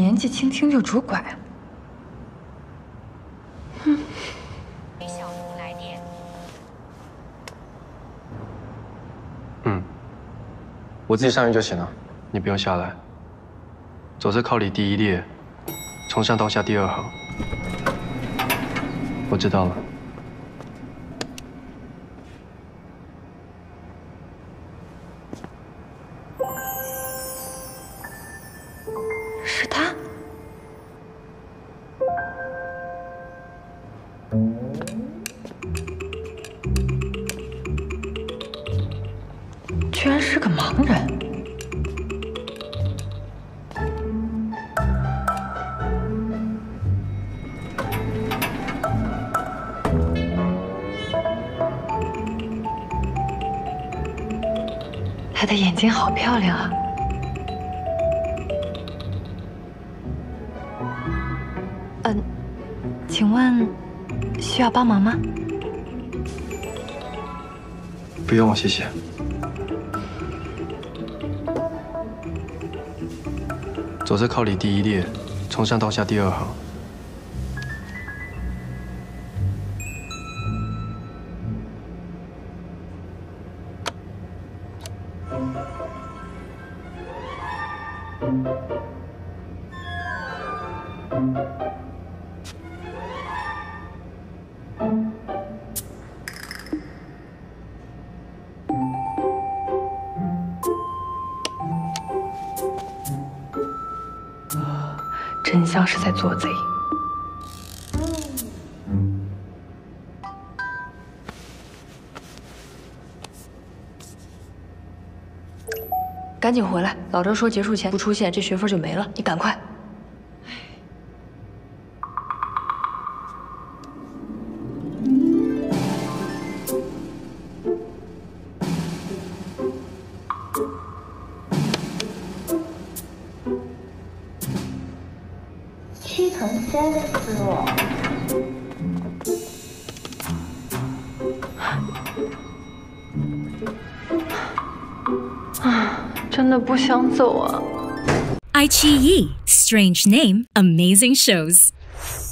年纪轻轻就拄拐。哼。 小吴来电。 我自己上去就行了，你不用下来。走这靠里第一列，冲向刀下第2行。我知道了。 是他，居然是个盲人。他的眼睛好漂亮啊！ 请问需要帮忙吗？ 不用，谢谢。走这靠里第一列，冲向刀下第2行。 真像是在做贼。赶紧回来！老周说结束前不出现，这学分就没了。你赶快。 屈臣 7th floor。 真的不想走啊。 iQIYI, strange name, amazing shows.